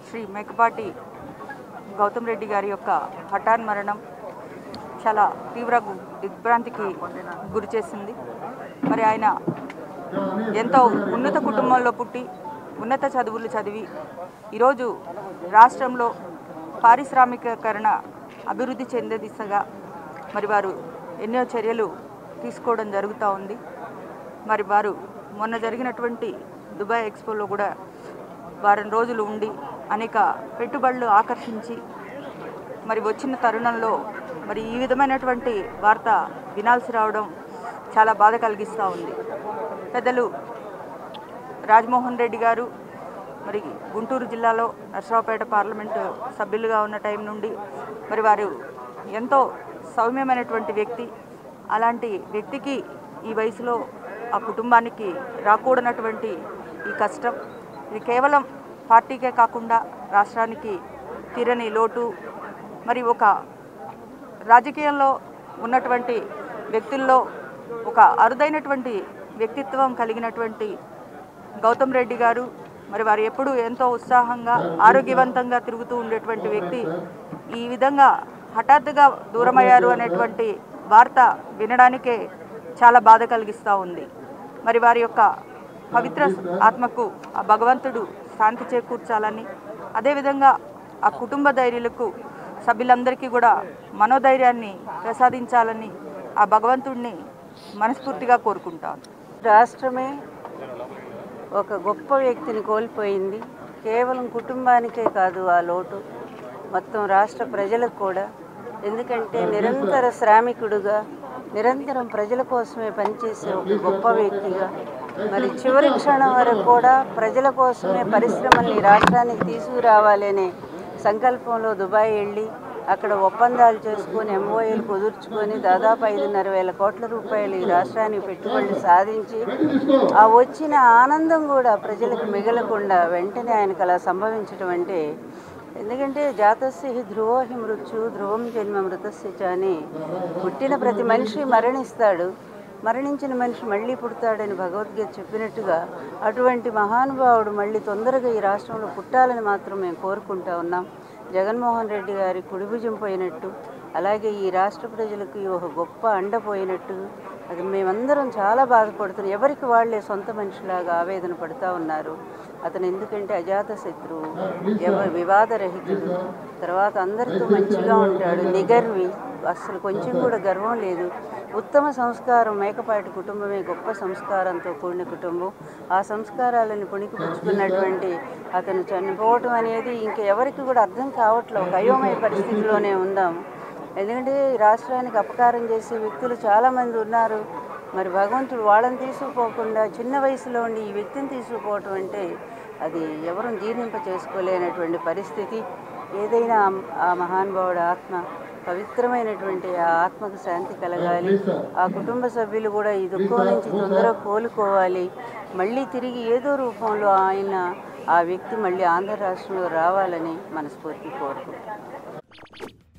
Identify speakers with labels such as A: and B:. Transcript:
A: శ్రీ మేకపాటి గౌతమ్ రెడ్డి గారి యొక్క హఠాన్ మరణం చాలా తీవ్ర దిగ్భ్రాంతికి గురి చేసింది. మరి ఆయన ఎంతో ఉన్నత కుటుంబంలో పుట్టి ఉన్నత చదువులు చదివి ఈరోజు రాష్ట్రంలో పారిశ్రామికీకరణ అభివృద్ధి చెందే దిశగా మరి వారు ఎన్నో చర్యలు తీసుకోవడం జరుగుతూ ఉంది. మరి వారు మొన్న జరిగినటువంటి దుబాయ్ ఎక్స్పోలో కూడా వారం రోజులు ఉండి అనేక పెట్టుబడులు ఆకర్షించి మరి వచ్చిన తరుణంలో మరి ఈ విధమైనటువంటి వార్త వినాల్సి రావడం చాలా బాధ కలిగిస్తూ ఉంది. పెద్దలు రాజమోహన్ రెడ్డి గారు మరి గుంటూరు జిల్లాలో నర్సరావుపేట పార్లమెంటు సభ్యులుగా ఉన్న టైం నుండి మరి వారు ఎంతో సౌమ్యమైనటువంటి వ్యక్తి. అలాంటి వ్యక్తికి ఈ వయసులో ఆ కుటుంబానికి రాకూడనటువంటి ఈ కష్టం ఇది కేవలం పార్టీకే కాకుండా రాష్ట్రానికి తీరని లోటు. మరి ఒక రాజకీయంలో ఉన్నటువంటి వ్యక్తుల్లో ఒక అరుదైనటువంటి వ్యక్తిత్వం కలిగినటువంటి గౌతమ్ రెడ్డి గారు మరి వారు ఎప్పుడూ ఎంతో ఉత్సాహంగా ఆరోగ్యవంతంగా తిరుగుతూ ఉండేటువంటి వ్యక్తి ఈ విధంగా హఠాత్తుగా దూరమయ్యారు అనేటువంటి వార్త వినడానికే చాలా బాధ కలిగిస్తూ ఉంది. మరి వారి యొక్క పవిత్ర ఆత్మకు ఆ భగవంతుడు శాంతి చేకూర్చాలని, అదేవిధంగా ఆ కుటుంబ ధైర్యులకు సభ్యులందరికీ కూడా మనోధైర్యాన్ని ప్రసాదించాలని ఆ భగవంతుడిని మనస్ఫూర్తిగా కోరుకుంటాను.
B: రాష్ట్రమే ఒక గొప్ప వ్యక్తిని కోల్పోయింది. కేవలం కుటుంబానికే కాదు ఆ లోటు, మొత్తం రాష్ట్ర ప్రజలకు కూడా. ఎందుకంటే నిరంతర శ్రామికుడుగా, నిరంతరం ప్రజల కోసమే పనిచేసే ఒక గొప్ప వ్యక్తిగా, మరి చివరి క్షణం వరకు కూడా ప్రజల కోసమే పరిశ్రమల్ని రాష్ట్రానికి తీసుకురావాలనే సంకల్పంలో దుబాయ్ వెళ్ళి అక్కడ ఒప్పందాలు చేసుకొని ఎంఓఏలు కుదుర్చుకొని దాదాపు 5,500 కోట్ల రూపాయలు ఈ రాష్ట్రానికి పెట్టుబడులు సాధించి ఆ వచ్చిన ఆనందం కూడా ప్రజలకు మిగలకుండా వెంటనే ఆయనకు అలా సంభవించడం అంటే, ఎందుకంటే జాతస్య హి ధ్రువో హి మృత్యు ధ్రువం జన్మ మృతస్య చ అని పుట్టిన ప్రతి మనిషి మరణిస్తాడు, మరణించిన మనిషి మళ్ళీ పుడతాడని భగవద్గీత చెప్పినట్టుగా అటువంటి మహానుభావుడు మళ్ళీ తొందరగా ఈ రాష్ట్రంలో పుట్టాలని మాత్రం మేము కోరుకుంటా ఉన్నాం. జగన్మోహన్ రెడ్డి గారి కుడిభుజం పోయినట్టు, అలాగే ఈ రాష్ట్ర ప్రజలకు ఒక గొప్ప అండ పోయినట్టు అది మేమందరం చాలా బాధపడుతున్నాం. ఎవరికి వాళ్ళే సొంత మనిషిలాగా ఆవేదన పడుతూ ఉన్నారు. అతను ఎందుకంటే అజాత శత్రువు, ఎవరు వివాదరహితుడు, తర్వాత అందరితో మంచిగా ఉంటాడు, నిగర్వి, అసలు కొంచెం కూడా గర్వం లేదు, ఉత్తమ సంస్కారం. మేకపాటి కుటుంబమే గొప్ప సంస్కారంతో కూడిన కుటుంబం. ఆ సంస్కారాలను పుణికిపుచ్చుకున్నటువంటి అతను చనిపోవటం అనేది ఇంకా ఎవరికి కూడా అర్థం కావట్లేదు. ఒక అయోమయ పరిస్థితిలోనే ఉందాము. ఎందుకంటే రాష్ట్రానికి అపకారం చేసే వ్యక్తులు చాలామంది ఉన్నారు. మరి భగవంతుడు వాళ్ళని తీసుకుపోకుండా చిన్న వయసులో ఉండి ఈ వ్యక్తిని తీసుకుపోవటం అంటే అది ఎవరు జీర్ణింప చేసుకోలేనటువంటి పరిస్థితి. ఏదైనా ఆ మహానుభావుడు ఆత్మ, పవిత్రమైనటువంటి ఆ ఆత్మకు శాంతి కలగాలి. ఆ కుటుంబ సభ్యులు కూడా ఈ దుఃఖం నుంచి తొందరగా కోలుకోవాలి. మళ్ళీ తిరిగి ఏదో రూపంలో ఆ వ్యక్తి మళ్ళీ ఆంధ్ర రాష్ట్రంలో రావాలని మనస్ఫూర్తి కోరుకుంటాం.